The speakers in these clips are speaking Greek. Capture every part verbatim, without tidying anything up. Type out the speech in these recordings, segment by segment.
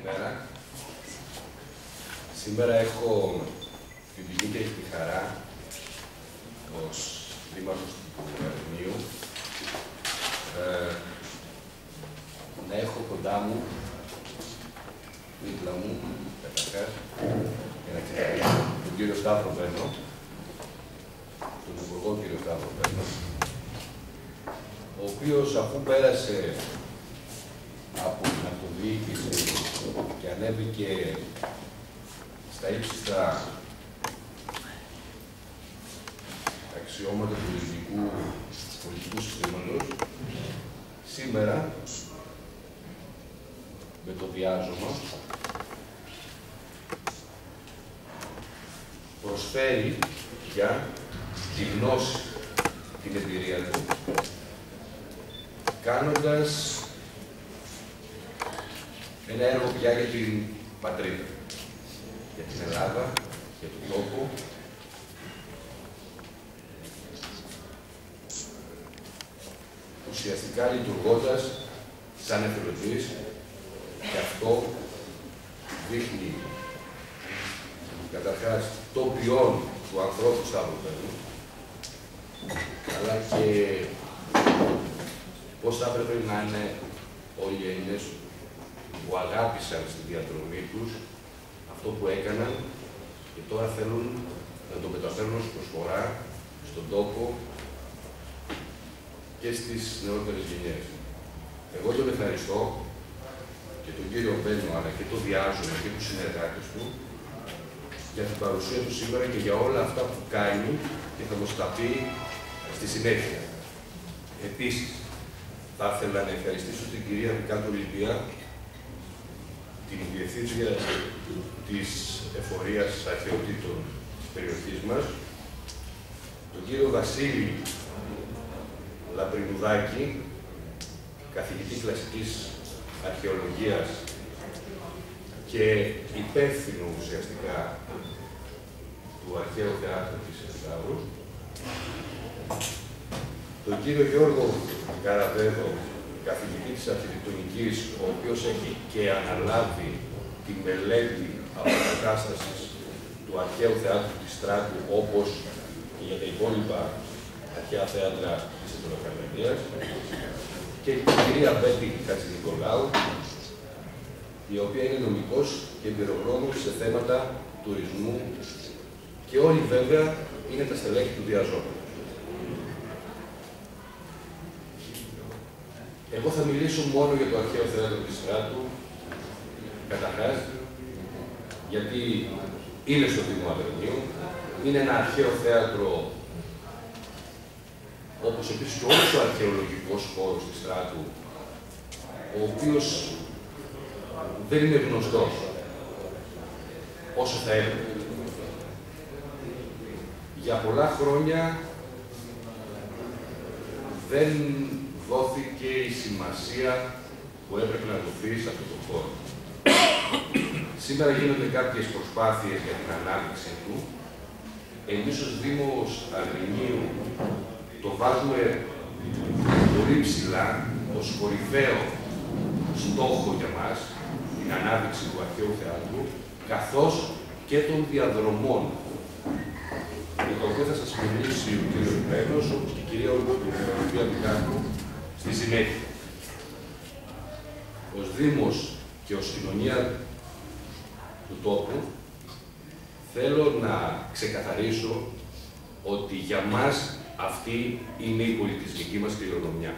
Καλημέρα. Σήμερα έχω την τιμή και τη χαρά ως δήμαρχος του Αγρινίου ε, να έχω κοντά μου, δίπλα μου, καταρχάς, για να ξεκινήσω, τον κύριο Σταύρο Μπέρνο, τον υπουργό κύριο Σταύρο Μπέρνο, ο οποίος αφού πέρασε από την αυτοδιοίκηση και ανέβηκε στα ύψιστα αξιώματα του ελληνικού πολιτικού συστήματος, σήμερα, με το διάζωμα, προσφέρει για τη γνώση, την εμπειρία του, κάνοντας ένα έργο πια για την πατρίδα, για την Ελλάδα, για τον τόπο, ουσιαστικά λειτουργώντας σαν εθελοντής, και αυτό δείχνει καταρχάς το ποιόν του ανθρώπου Σταύρου Μπέρνου, αλλά και πώς θα έπρεπε να είναι όλοι οι Έλληνες που αγάπησαν στη διαδρομή τους αυτό που έκαναν και τώρα θέλουν να το μεταφέρουν ως προσφορά στον τόπο και στις νεότερες γενιές. Εγώ τον ευχαριστώ και τον κύριο Μπέρνο, αλλά και το διάζωμα και τους συνεργάτες του για την παρουσία του σήμερα και για όλα αυτά που κάνει και θα μας τα πει στη συνέχεια. Επίσης, θα ήθελα να ευχαριστήσω την κυρία Μικάτο Λιβία, την διευθύντρια της Εφορίας Αρχαιοτήτων της περιοχής μας, τον κύριο Βασίλη Λαμπρινουδάκη, καθηγητή κλασικής αρχαιολογίας και υπεύθυνο ουσιαστικά του Αρχαίου Θεάτρου της Ευθάβρου, τον κύριο Γιώργο Καραβέδο, καθηγητή της αρχιτεκτονικής, ο οποίος έχει και αναλάβει τη μελέτη αποκατάστασης του Αρχαίου Θεάτρου της Στράτου, όπως και για τα υπόλοιπα αρχαία θέατρα της Ιταλοκαρνανίας, και η κυρία Μπέτη Χατζηνικολάου, η οποία είναι νομικός και εμπειρογνώμων σε θέματα τουρισμού, και όλοι βέβαια είναι τα στελέχη του διαζώματος. Εγώ θα μιλήσω μόνο για το Αρχαίο Θέατρο της Στράτου, καταρχάς, γιατί είναι στο Δήμο Αγρινίου, είναι ένα αρχαίο θέατρο, όπως επίσης και όλος ο αρχαιολογικός χώρος της Στράτου, ο οποίος δεν είναι γνωστός όσο θα έπρεπε. Για πολλά χρόνια δεν δόθηκε η σημασία που έπρεπε να δοθεί σε αυτό το χώρο. Σήμερα γίνονται κάποιες προσπάθειες για την ανάπτυξη του. Εμείς ως Δήμος Αγρινίου το βάζουμε πολύ ψηλά ως κορυφαίο στόχο για μας, την ανάπτυξη του Αρχαίου Θεάτρου, καθώς και των διαδρομών, για το οποίο θα σας μιλήσει ο κύριος Μπέρνος, όπως και η κυρία Ολυμπία Μικάτου, στη συνέχεια. Ως Δήμος και ως κοινωνία του τόπου, θέλω να ξεκαθαρίσω ότι για μας αυτή είναι η πολιτισμική μας κληρονομιά.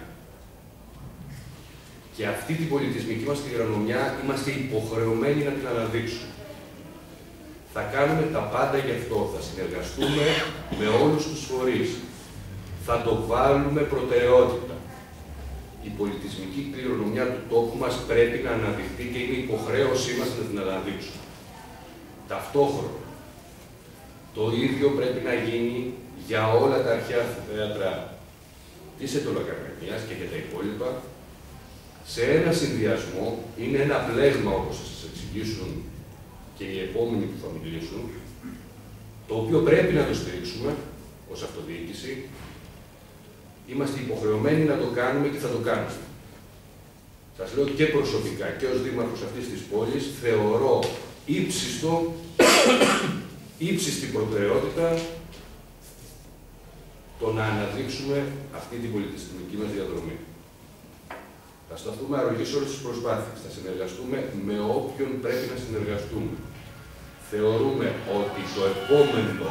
Και αυτή την πολιτισμική μας κληρονομιά είμαστε υποχρεωμένοι να την αναδείξουμε. Θα κάνουμε τα πάντα γι' αυτό. Θα συνεργαστούμε με όλους τους φορείς. Θα το βάλουμε προτεραιότητα. Η πολιτισμική κληρονομιά του τόπου μας πρέπει να αναδειχθεί και είναι υποχρέωσή μας να την αναδείξουμε. Ταυτόχρονα, το ίδιο πρέπει να γίνει για όλα τα αρχαία θέατρα της Αιτωλοκαρνανίας και για τα υπόλοιπα, σε ένα συνδυασμό, είναι ένα πλέγμα, όπως θα σας εξηγήσουν και οι επόμενοι που θα μιλήσουν, το οποίο πρέπει να το στηρίξουμε ως αυτοδιοίκηση. Είμαστε υποχρεωμένοι να το κάνουμε και θα το κάνουμε. σας λέω και προσωπικά και ως δήμαρχος αυτής της πόλης, θεωρώ ύψιστο, ύψιστη προτεραιότητα το να αναδείξουμε αυτή την πολιτιστική μας διαδρομή. Θα σταθούμε αρρωγή σε όλες τις προσπάθειες, θα συνεργαστούμε με όποιον πρέπει να συνεργαστούμε. Θεωρούμε ότι το επόμενο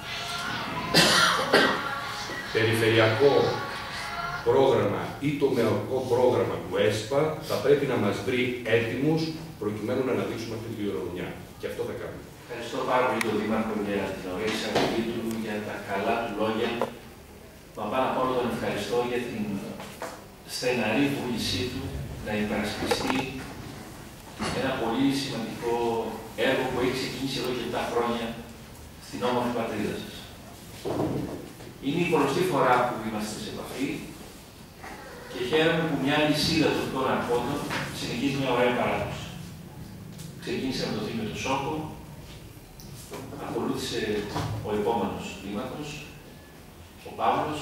περιφερειακό πρόγραμμα ή τομεακό πρόγραμμα του ΕΣΠΑ θα πρέπει να μας βρει έτοιμους προκειμένου να αναδείξουμε αυτή τη κληρονομιά. Και αυτό θα κάνουμε. Ευχαριστώ πάρα πολύ τον Δήμαρχο για την ωραία εισαγωγή του, για τα καλά του λόγια. Μα πάνω απ' όλα τον ευχαριστώ για την στεναρή βούλησή του να υπερασπιστεί ένα πολύ σημαντικό έργο που έχει ξεκινήσει εδώ και επτά χρόνια στην όμορφη πατρίδα σας. Είναι η πολλωστή φορά που είμαστε σε επαφή και χαίρομαι που μια λυσίδα τοπικών αρχόντων συνεχίζει μια ωραία παράδοση. Ξεκίνησε με το Δήμιο του Σόκο, ακολούθησε ο επόμενος δήμαρχος, ο Παύλος,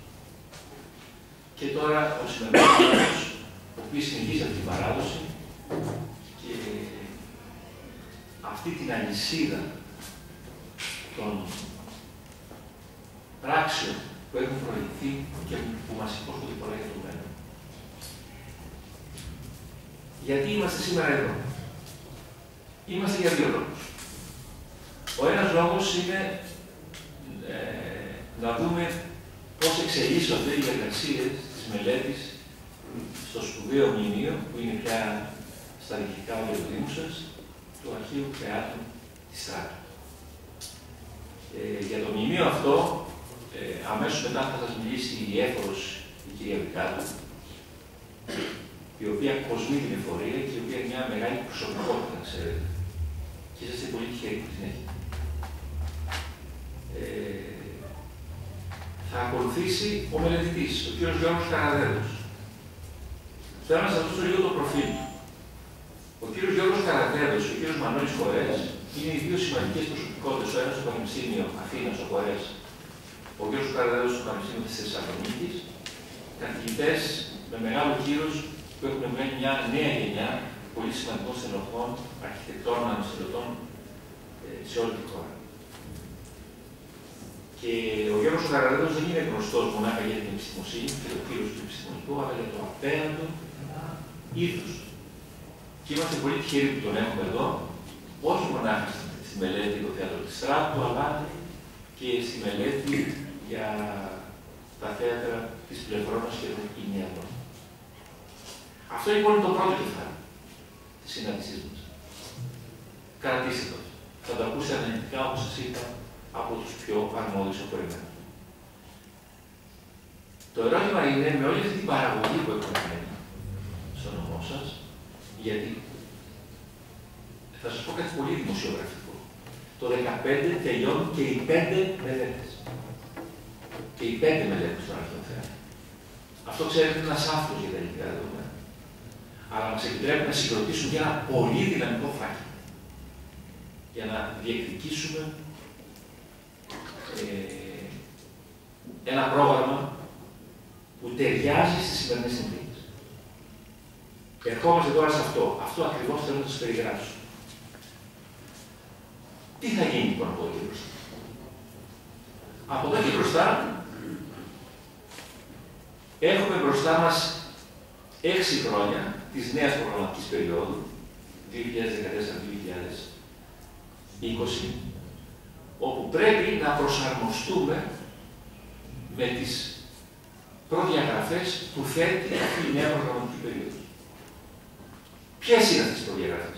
και τώρα ο σημερινός δήμαρχος, ο οποίος συνεχίζει αυτή την παράδοση και αυτή την αλυσίδα των πράξεων που έχουν προηγηθεί και που μας υπόσχονται πολλά για το μέλλον. Γιατί είμαστε σήμερα εδώ? Είμαστε για δύο λόγους. Ο ένας λόγος είναι ε, να δούμε πώς εξελίσσονται οι εργασίες της μελέτης στο σπουδαίο μνημείο που είναι πια στα διοικητικά όργανα του Δήμου σας, του Αρχείου Θεάτρου της Στράτου. Ε, για το μνημείο αυτό, ε, αμέσως μετά θα σας μιλήσει η έφορος η κυρία Βικάτου, η οποία κοσμεί την εφορία και η οποία είναι μια μεγάλη προσωπικότητα, ξέρετε. Και είσαστε πολύ τυχεροί που την έχετε. Ε, θα ακολουθήσει ο μελετητής, ο κ. Γιώργος Καραδέδος. Θέλω να σας δώσω λίγο το προφίλ του. Ο κ. Γιώργος Καραδέδος και ο κ. Μανώλης Κορές είναι οι δύο σημαντικές προσωπικότητες. Ο ένας στο Πανεπιστήμιο Αθήνας, ο Κορές, ο κ. Καραδέδος στο Πανεπιστήμιο της Θεσσαλονίκης, καθηγητές με μεγάλο κύρος που έχουν βγάλει μια νέα γενιά πολύ σημαντικών στενοχών, αρχιτεκτών, αναστηλωτών σε όλη τη χώρα. Και ο Γιώργος Καραδέδος δεν είναι γνωστός μονάχα για την επιστημοσύνη και το κύρος του επιστημονικού, αλλά για το απέραντο ήθος. Και είμαστε πολύ τυχεροί που τον έχουμε εδώ, όχι μονάχα στη μελέτη του θέατρο της Στράτου, αλλά και στη μελέτη για τα θέατρα της Πλευρώνας και των Ινιανών. Αυτό λοιπόν είναι το πρώτο κεφάλαιο της συνάντησής μας. Κρατήστε το. Θα το ακούσετε αναλυτικά, όπως σας είπα, από τους πιο αρμόδιους από εμένα. Το ερώτημα είναι, με όλη αυτή την παραγωγή που έχουμε κάνει στο νομό σας, γιατί θα σας πω κάτι πολύ δημοσιογραφικό. Το δύο χιλιάδες δεκαπέντε τελειώνουν και οι πέντε μελέτες. Και οι πέντε μελέτες των αρχαίων θεάτρων. Αυτό ξέρετε είναι ένας άφθος για τα ελληνικά δεδομένα. Αλλά μας επιτρέπει να συγκροτήσουμε για ένα πολύ δυναμικό φάκελο. Για να διεκδικήσουμε ε, ένα πρόγραμμα που ταιριάζει στις σημερινές συνθήκες. Ερχόμαστε τώρα σε αυτό. Αυτό ακριβώς θέλω να σας περιγράψω. Τι θα γίνει λοιπόν από εδώ και μπροστά? Από εδώ και μπροστά έχουμε μπροστά μας έξι χρόνια της νέας προγραμματικής περίοδου, δύο χιλιάδες δεκατέσσερα με δύο χιλιάδες είκοσι, όπου πρέπει να προσαρμοστούμε με τις προδιαγραφές που θέτει αυτή η νέα προγραμματική περίοδο. Ποιες είναι αυτές τις προδιαγραφές?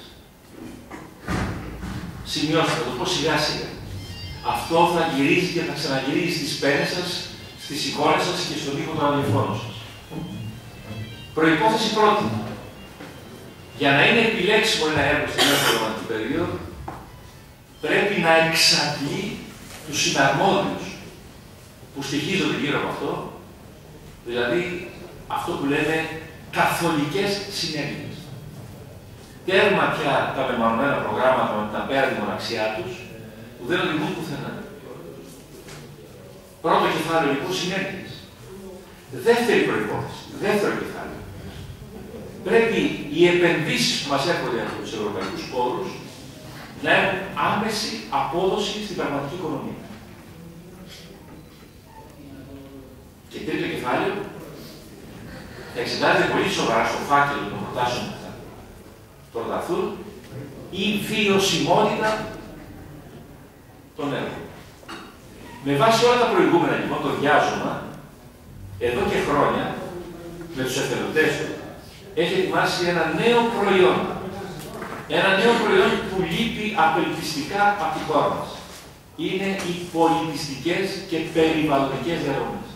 Σημειώστε, θα το πω σιγά σιγά. Αυτό θα γυρίζει και θα ξαναγυρίζει στις πένες σας, στις εικόνες σας και στον ήχο των ραδιοφώνων σας. Προϋπόθεση πρώτη. Για να είναι επιλέξιμο ένα έργο στην νέα προγραμματική περίοδο, πρέπει να εξαντλεί τους συναρμόδιους που στοιχίζονται γύρω από αυτό, δηλαδή αυτό που λέμε καθολικές συνέργειες. Τέρμα πια τα μεμονωμένα προγράμματα με την απέραντη μοναξιά τους, που δεν οδηγούν πουθενά. Πρώτο κεφάλαιο λοιπόν συνέργειες. Δεύτερη προϋπόθεση, δεύτερο κεφάλαιο. πρέπει οι επενδύσεις που μας έρχονται από τους ευρωπαϊκούς πόρους να έχουν άμεση απόδοση στην πραγματική οικονομία. Και τρίτο κεφάλαιο, θα εξετάζεται πολύ σοβαρά στο φάκελο των προτάσεων που θα προταθούν η βιωσιμότητα των έργων. Με βάση όλα τα προηγούμενα λοιπόν, το διάζωμα, εδώ και χρόνια, με τους εθελοντές του, έχει ετοιμάσει ένα νέο προϊόν. Ένα νέο προϊόν που λείπει απελπιστικά από τη χώρα μας. Είναι οι πολιτιστικές και περιβαλλοντικές διαδρομές.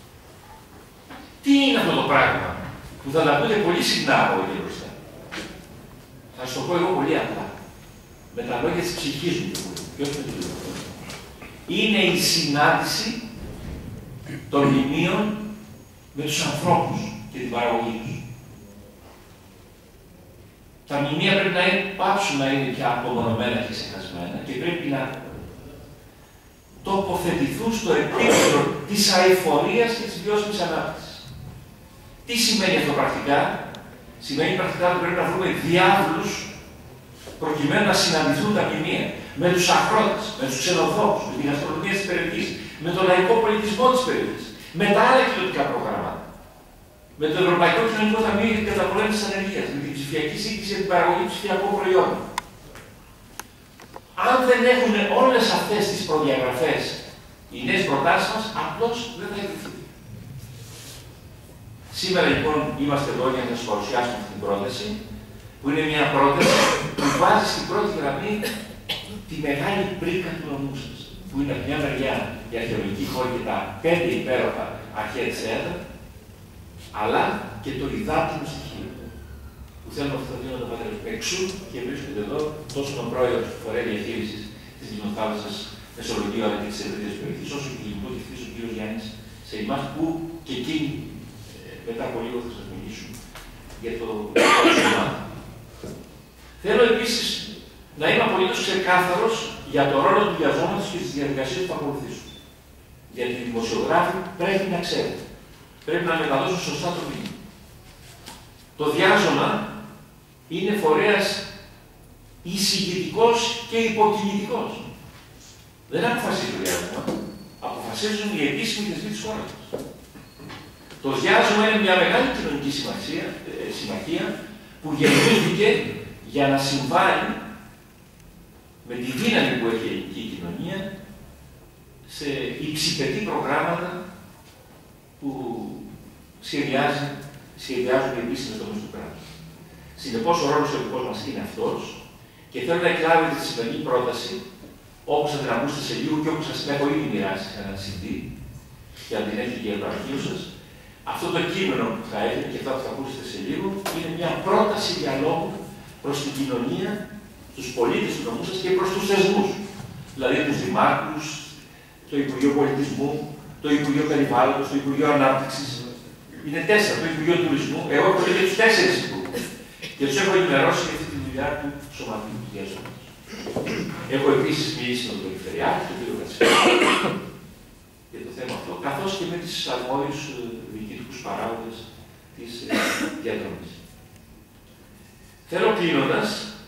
Τι είναι αυτό το πράγμα που θα τα πείτε πολύ συχνά από εκεί μπροστά. Θα σας το πω εγώ πολύ απλά. Με τα λόγια της ψυχής μου. Ποιος με το λέω. Είναι η συνάντηση των μνημείων με τους ανθρώπους και την παραγωγή τους. Τα μνημεία πρέπει να είναι, πάψουν να είναι πια απομονωμένα και ξεχασμένα και πρέπει να τοποθετηθούν στο επίπεδο της αειφορίας και της βιώσιμης ανάπτυξης. Τι σημαίνει αυτό πρακτικά? Σημαίνει πρακτικά ότι πρέπει να βρούμε διάβλους προκειμένου να συναντηθούν τα μνημεία με τους αγρότες, με τους ξενοδόχους, με την γαστρονομία της περιοχής, με τον λαϊκό πολιτισμό της περιοχής, με τα άλλα κοινωνικά προγράμματα, με το Ευρωπαϊκό Κοινωνικό Ταμείο για την καταπολέμηση της ανεργίας, με την ψηφιακή σύγκληση για την παραγωγή ψηφιακών προϊόντων. Αν δεν έχουν όλες αυτές τις προδιαγραφές οι νέες προτάσεις μας, απλώς δεν θα εγκριθεί. Σήμερα λοιπόν είμαστε εδώ για να σας παρουσιάσουμε αυτή την πρόταση, που είναι μια πρόταση που βάζει στην πρώτη γραμμή τη μεγάλη πρίκα του νομού σας, που είναι από μια μεριά η αρχαιολογική χώρη και τα πέντε υπέροχα αρχαία της έδρα, αλλά και το υδάτινο στοιχείο, που θέλουμε αυτό το δύο να το πάρουμε εξού και βρίσκονται εδώ τόσο τον πρόεδρο του Φορέα Διαχείρισης της Λιμνοθάλασσας Μεσολογγίου αλλά και της ευρύτερης περιοχής, όσο και γενικό διευθυντής ο κ. Γιάννης σε εμάς, που και εκείνοι μετά από λίγο θα σας μιλήσουν για το κομμάτι. Θέλω επίσης να είμαι απολύτως ξεκάθαρος για το ρόλο του διαζώματος και τις διαδικασίες που θα ακολουθήσουν. Γιατί οι δημοσιογράφοι πρέπει να ξέρουν. Πρέπει να μεταδώσουν σωστά το μήνυμα. Το διάζωμα είναι φορέας εισηγητικός και υποκινητικός. Δεν αποφασίζει το διάζωμα. Αποφασίζουν οι επίσημοι θεσμοί της χώρας. Το διάζωμα είναι μια μεγάλη κοινωνική συμμαχία, ε, συμμαχία που γεννήθηκε για να συμβάλλει με τη δύναμη που έχει η ελληνική κοινωνία σε υψηπετή προγράμματα που σχεδιάζει, σχεδιάζουν οι επίσημες τομείς του κράτους. Συνεπώς, ο ρόλος ο δικός μας είναι αυτός και θέλω να εκλάβετε τη σημερινή πρόταση, όπως θα την ακούσετε σε λίγο και όπως σας την έχω ήδη μοιράσει σε ένα σι ντι, και αν την έχετε και για το αρχείο σας. Αυτό το κείμενο που θα έχετε και αυτό που θα ακούσετε σε λίγο είναι μια πρόταση διαλόγου προς την κοινωνία, τους πολίτες του νομού σας και προς τους θεσμούς. Δηλαδή τους δημάρχους, το Υπουργείο Πολιτισμού, το Υπουργείο Περιβάλλοντος, το Υπουργείο Ανάπτυξης. Είναι τέσσερα, το Υπουργείο Τουρισμού. Εγώ έχω και τους τέσσερις υπουργούς. Και τους έχω ενημερώσει για αυτή τη δουλειά του σωματείου του διαζώματος. Έχω επίσης μιλήσει με τον Περιφερειάρχη, τον κύριο Κατσικάκη, για το θέμα αυτό, καθώς και με τις αρμόδιους διοικητικούς παράγοντες της διαδρομής. Θέλω κλείνοντας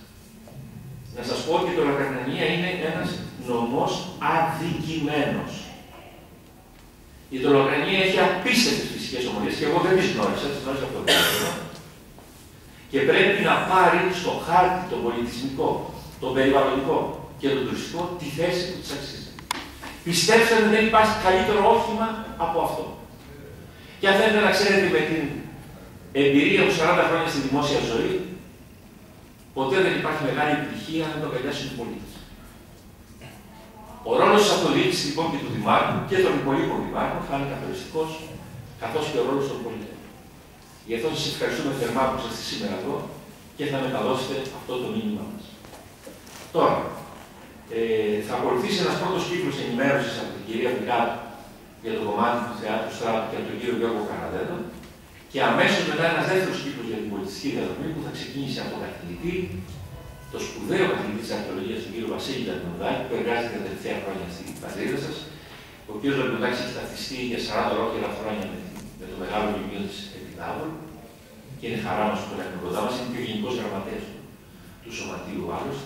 να σας πω ότι η τολοκαρνανία είναι ένας νομός αδικημένος. Η τολοκαρνανία έχει απίστευτες φυσικές ομορφιές και εγώ δεν τις γνώρισα, τις γνώρισα από το τέλος. Και πρέπει να πάρει στο χάρτη τον πολιτισμικό, τον περιβαλλοντικό και τον τουριστικό τη θέση που της αξίζει. Πιστέψτε ότι δεν υπάρχει καλύτερο όχημα από αυτό. Και αν θέλετε να ξέρετε με την εμπειρία από σαράντα χρόνια στη δημόσια ζωή, ποτέ δεν υπάρχει μεγάλη επιτυχία αν το αγκαλιάσουν οι πολίτες. Ο ρόλος της αυτοδιοίκησης λοιπόν και του Δημάρχου και των υπολείπων Δημάρχων θα είναι καθοριστικός, καθώς και ο ρόλος των πολιτών. Γι' αυτό σας ευχαριστούμε θερμά που είσαστε σήμερα εδώ και θα μεταδώσετε αυτό το μήνυμά μας. Τώρα, ε, θα ακολουθήσει ένας πρώτος κύκλος ενημέρωσης από την κυρία Μικάτου για το κομμάτι του θεάτρου Στράτου και από τον κύριο Γιώργο Καραδέτο και αμέσως μετά ένας δεύτερος κύκλος για την πολιτιστική διαδρομή που θα ξεκίνησε από τον καθηγητή, το σπουδαίο καθηγητή της αρχαιολογίας, τον κύριο Βασίλη Λαμπρουδάκη, που εργάζεται τα τελευταία χρόνια στην πατρίδα σας. Ο κύριος Λαμπρουδάκης έχει ταυτιστεί για σαράντα ολόκληρα χρόνια με, με το μεγάλο μνημείο της Επιτάβολου και είναι χαρά μας που είναι κοντά μας, είναι και ο Γενικός Γραμματέας του, του Σωματείου άλλωστε.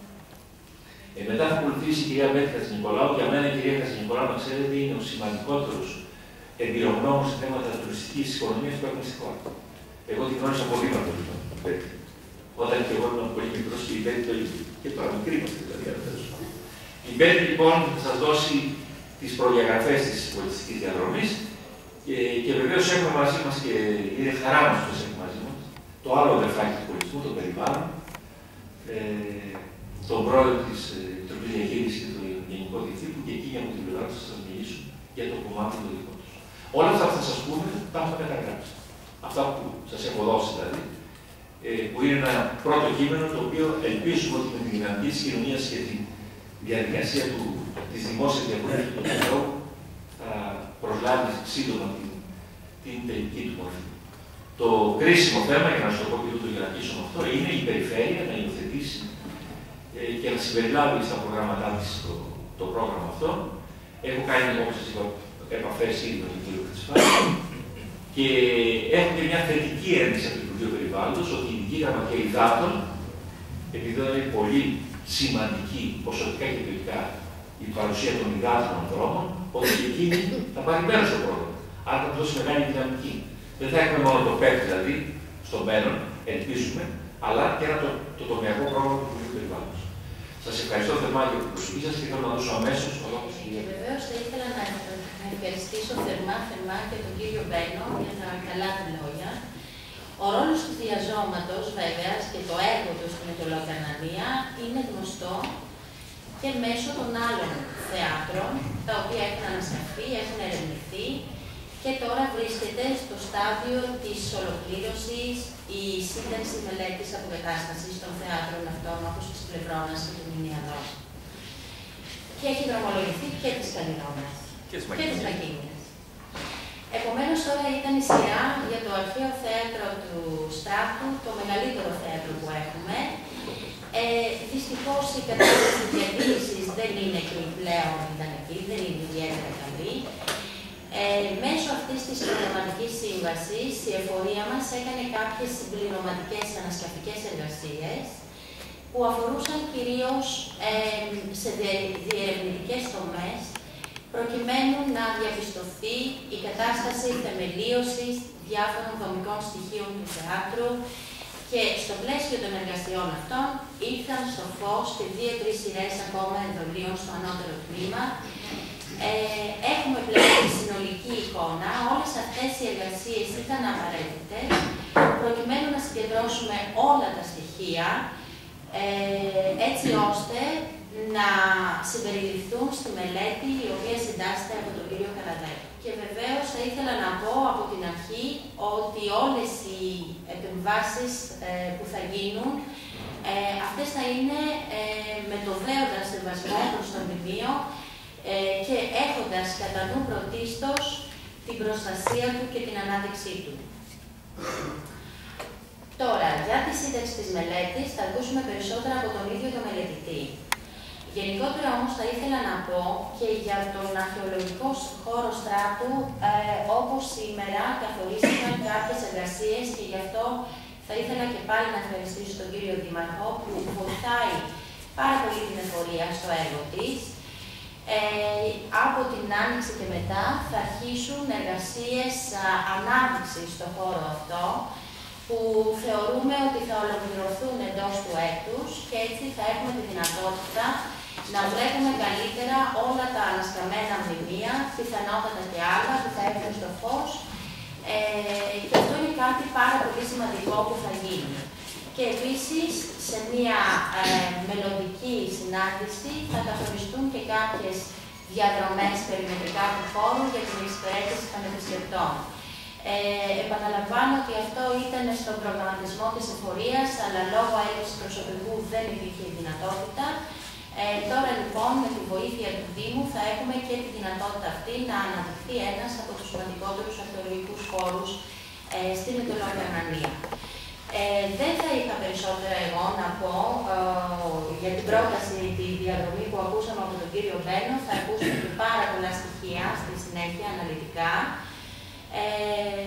Ε, μετά θα ακολουθήσει η κυρία Μπέτη Χατζηνικολάου. Για μένα η κυρία Χατζηνικολάου, να ξέρετε, είναι ο σημαντικότερος εμπειρογνώμων σε θέματα τουριστικής οικονομίας που έχουμε στη χώρα. Εγώ τη γνώρισα πολύ μακριά, Μπέτη. Όταν και εγώ ήμουν πολύ μικρός και η Μπέτη το ίδιο. Και τώρα μικρή είμαστε δηλαδή. Η Μπέτη λοιπόν θα σας δώσει τις προδιαγραφές της πολιτιστικής διαδρομής και, και βεβαίως έχουμε μαζί μας και είναι χαρά μας που σας έχουμε μαζί μας το άλλο αδερφάκι του πολιτισμού, το περιβάλλον, ε, τον πρόεδρο της Επιτροπής Διαχείρισης και τον Γενικό Διευθυντή, που και εκεί για την πλευρά τους θα σας μιλήσουν για το κομμάτι το δικό τους. Όλα αυτά που θα σας πούμε τα έχουμε καταγράψει. Αυτά που σας έχω δώσει δηλαδή, ε, που είναι ένα πρώτο κείμενο το οποίο ελπίζουμε ότι με τη δυναμική της κοινωνίας και τη διαδικασία του, της δημόσιας διαβουλεύσης του Κοινοβουλίου θα προσλάβει σύντομα την, την τελική του μορφή. Το κρίσιμο θέμα, για να σας το πω και το γραφήσω με αυτό, είναι η περιφέρεια να υιοθετήσει ε, και να συμπεριλάβει στα προγράμματά της το, το πρόγραμμα αυτό. Έχω κάνει, όπως σας είπα, επαφές ήδη με τον κύριο Χρυσφάκη και έχω και μια θετική ένδειξη από το Υπουργείο Περιβάλλοντος ότι η Ειδική Γραμματεία Υδάτων, επειδή είναι πολύ σημαντική ποσοτικά και ποιοτικά η παρουσία των υδάτων δρόμων, ότι και εκείνη θα πάρει μέρος στο πρόγραμμα. Άρα θα δώσει μεγάλη δυναμική. Δεν θα έχουμε μόνο το ΠΕΠ δηλαδή, στο μέλλον, ελπίζουμε, αλλά και ένα το, το τομεακό πρόγραμμα του Υπουργείου Περιβάλλοντος. Σας ευχαριστώ θερμά για την προσοχή σας και θέλω να δώσω αμέσως το λόγο στην κυρία. Βεβαίως, θα ήθελα να ευχαριστήσω θερμά, θερμά και τον κύριο Μπένο για τα καλά του λόγια. Ο ρόλος του Διαζώματος, βέβαια, και το έργο του στην Αιτωλοκαρνανία είναι γνωστό και μέσω των άλλων θεάτρων, τα οποία έχουν αναστραφεί, έχουν ερευνηθεί και τώρα βρίσκεται στο στάδιο της ολοκλήρωσης η σύνταξη μελέτης αποκατάστασης των θεάτρων αυτών, όπως της Πλευρώνας και του Μηνιαδός. Και έχει δρομολογηθεί και της Καλλιδόνας και της Μακίνιας. Επομένως, τώρα ήταν η σειρά για το αρχαίο θέατρο του Στράτου, το μεγαλύτερο θέατρο που έχουμε. Ε, δυστυχώς η κατάσταση της διαχείρισης δεν είναι και πλέον ιδανική, δεν είναι ιδιαίτερα καλή. Ε, μέσω αυτής της προγραμματικής σύμβασης, η εφορία μας έκανε κάποιες συμπληρωματικές ανασκαφικές εργασίες που αφορούσαν κυρίως ε, σε διερευνητικές τομές, προκειμένου να διαπιστωθεί η κατάσταση θεμελίωσης διάφορων δομικών στοιχείων του θεάτρου και στο πλαίσιο των εργασιών αυτών ήρθαν στο φως και δύο-τρεις σειρές ακόμα εντολίων στο ανώτερο τμήμα. Ε, έχουμε πλέον τη συνολική εικόνα. Όλες αυτές οι εργασίες ήταν απαραίτητες προκειμένου να συγκεντρώσουμε όλα τα στοιχεία ε, έτσι ώστε να συμπεριληφθούν στη μελέτη η οποία συντάσσεται από τον κύριο Καραδάκη. Και βεβαίως θα ήθελα να πω από την αρχή ότι όλες οι επεμβάσεις ε, που θα γίνουν ε, αυτές θα είναι ε, με το δέοντα σεβασμό προς το μνημείο ε, και έχοντας κατά νου πρωτίστως την προστασία του και την ανάδειξή του. Τώρα, για τη σύνταξη της μελέτης θα ακούσουμε περισσότερα από τον ίδιο τον μελετητή. Γενικότερα όμως θα ήθελα να πω και για τον αρχαιολογικό χώρο Στράτου, ε, όπως σήμερα καθορίστηκαν κάποιες εργασίες και γι' αυτό θα ήθελα και πάλι να ευχαριστήσω τον κύριο Δήμαρχο που βοηθάει πάρα πολύ την εφορία στο έργο της. Ε, από την Άνοιξη και μετά θα αρχίσουν εργασίες ανάδειξης στο χώρο αυτό, που θεωρούμε ότι θα ολοκληρωθούν εντός του έτους και έτσι θα έχουμε τη δυνατότητα να βλέπουμε καλύτερα όλα τα ανασκαμμένα μνημεία, πιθανότατα και άλλα που θα έρθουν στο φως. Ε, και αυτό είναι κάτι πάρα πολύ σημαντικό που θα γίνει. Και επίσης, σε μια ε, μελλοντική συνάντηση θα καθοριστούν και κάποιες διαδρομές περιμετρικά του χώρου για την εξυπηρέτηση των επισκεπτών. Ε, επαναλαμβάνω ότι αυτό ήταν στον προγραμματισμό της εφορίας, αλλά λόγω έλλειψης προσωπικού δεν υπήρχε η δυνατότητα. Ε, τώρα λοιπόν, με τη βοήθεια του Δήμου, θα έχουμε και τη δυνατότητα αυτή να αναδειχθεί ένας από τους σημαντικότερους αρχαιολογικούς χώρους ε, στην Αιτωλοκαρνανία. Ε, δεν θα είχα περισσότερα εγώ να πω ε, για την πρόταση, τη διαδρομή που ακούσαμε από τον κύριο Μπένο. Θα ακούσουμε και πάρα πολλά στοιχεία στη συνέχεια αναλυτικά. Ε,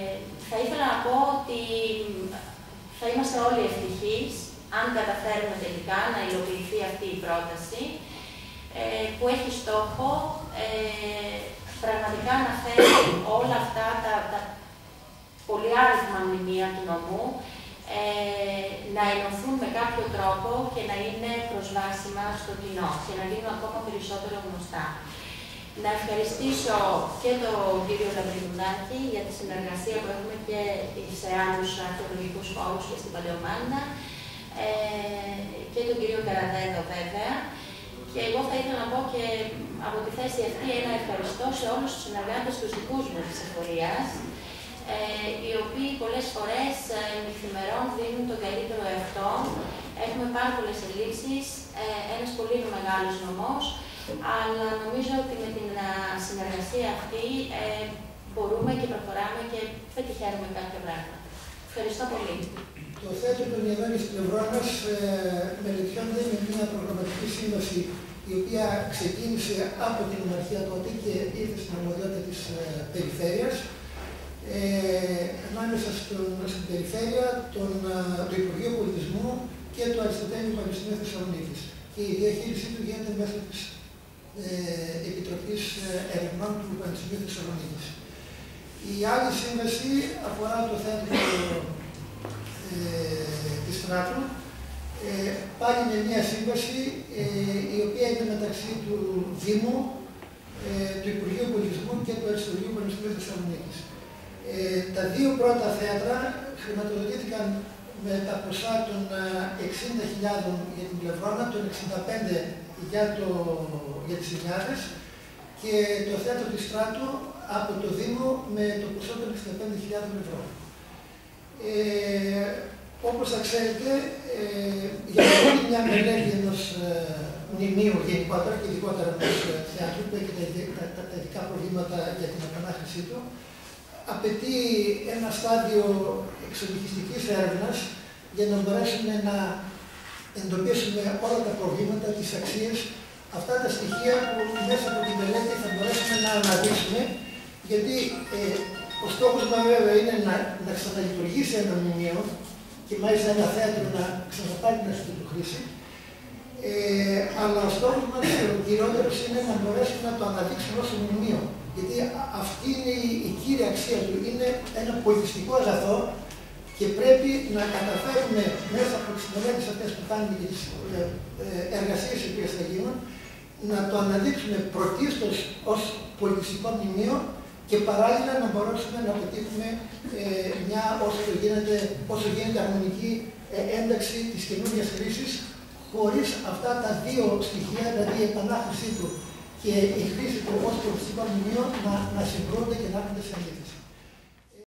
θα ήθελα να πω ότι θα είμαστε όλοι ευτυχείς αν καταφέρουμε τελικά να υλοποιηθεί αυτή η πρόταση ε, που έχει στόχο ε, πραγματικά να φέρει όλα αυτά τα, τα πολυάριθμα μνημεία του νομού ε, να ενωθούν με κάποιο τρόπο και να είναι προσβάσιμα στο κοινό και να γίνουν ακόμα περισσότερο γνωστά. Να ευχαριστήσω και τον κύριο Λαμπρινουδάκη για τη συνεργασία που έχουμε και σε άλλους αρχαιολογικούς χώρους και στην Παλαιομάγνα ε, και τον κύριο Καραδέδο βέβαια. Και εγώ θα ήθελα να πω και από τη θέση αυτή ένα ευχαριστώ σε όλους τους συνεργάτες τους δικούς μου της εφορίας, ε, οι οποίοι πολλές φορές ε, νυχθημερών δίνουν τον καλύτερο εαυτό. Έχουμε πάρα πολλές ελλείψεις, ε, ένας πολύ μεγάλος νομός, αλλά νομίζω ότι με την α, συνεργασία αυτή ε, μπορούμε και προχωράμε και πετυχαίνουμε κάποια πράγματα. Ευχαριστώ πολύ. Το θέτο των Ιερών στην πλευρά μας ε, μελετιώνται με μια προγραμματική σύμβαση η οποία ξεκίνησε από την Μοναρχία τότε και ήρθε στην αρμοδιότητα της ε, Περιφέρειας ε, ανάμεσα στον, στην Περιφέρεια, τον, το Υπουργείο Πολιτισμού και το Αριστοτέλειο Πανεπιστημίου Θεσσαλονίκης. Και η διαχείρισή του γίνεται μέσω της ε, Επιτροπής Ερευνών του Πανεπιστημίου Θεσσαλονίκης. Η άλλη σύμβαση αφορά το θέμα Ε, της Στράτου, ε, πάλι με μια σύμβαση ε, η οποία είναι μεταξύ του Δήμου, ε, του Υπουργείου Πολιτισμού και του Αριστοτελείου Πανεπιστημίου Θεσσαλονίκης. Ε, τα δύο πρώτα θέατρα χρηματοδοτήθηκαν με τα ποσά των εξήντα χιλιάδων για την Πλευρώνα, των εξήντα πέντε για, το, για τις Ινιάδες και το θέατρο της Στράτου από το Δήμο με το ποσό των εξήντα πέντε χιλιάδων ευρώ. Ε, όπως θα ξέρετε, ε, για να γίνει μια μελέτη ενός ε, μνημείου γενικότερα και ειδικότερα ενός ε, θεάτρου που έχει τα, τα, τα ειδικά προβλήματα για την επανάχρησή του, απαιτεί ένα στάδιο εξομικιστικής έρευνας για να μπορέσουμε να εντοπίσουμε όλα τα προβλήματα, τις αξίες, αυτά τα στοιχεία που μέσα από τη μελέτη θα μπορέσουμε να αναδείξουμε, γιατί ε, ο στόχος μας βέβαια είναι να, να ξαναλειτουργήσει ένα μνημείο και μάλιστα ένα θέατρο να ξαναπάρει την αρχική του χρήση. Ε, αλλά ο στόχος μας ο κυριότερος είναι να μπορέσουμε να το αναδείξουμε ως μνημείο. Γιατί αυτή είναι η, η κύρια αξία του. Είναι ένα πολιτιστικό αγαθό και πρέπει να καταφέρουμε μέσα από τις μελέτες αυτές που κάνουμε και τις ε, ε, εργασίες οι οποίες θα γίνουν να το αναδείξουμε πρωτίστως ως πολιτιστικό μνημείο και παράλληλα να μπορέσουμε να πετύχουμε ε, μια όσο γίνεται, όσο γίνεται αρμονική ε, ένταξη της καινούργιας χρήσης χωρίς αυτά τα δύο στοιχεία, δηλαδή η επανάχρησή του και η χρήση του ως πολιτιστικό μνημείο να, να συγκρούνται και να έρχονται σε αντίθεση.